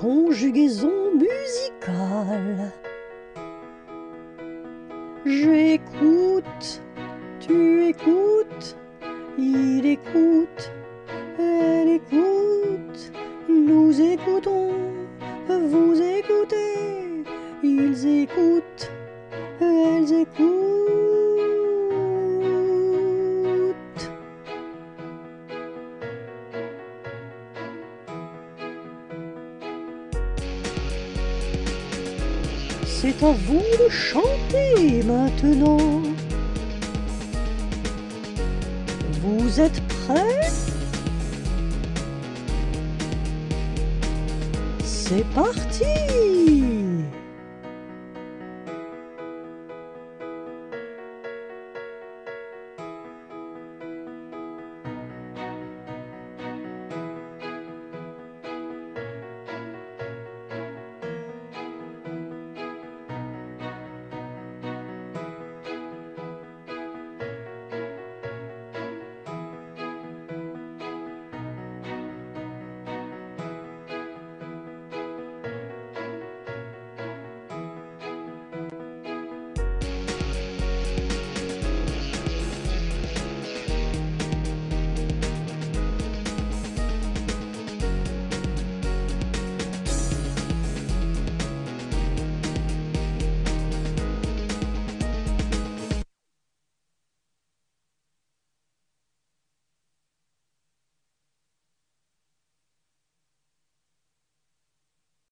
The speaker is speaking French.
conjugaison musicale. J'écoute, tu écoutes, il écoute, elle écoute, nous écoutons, vous écoutez, ils écoutent, elles écoutent. C'est à vous de chanter maintenant. Vous êtes prêts? C'est parti!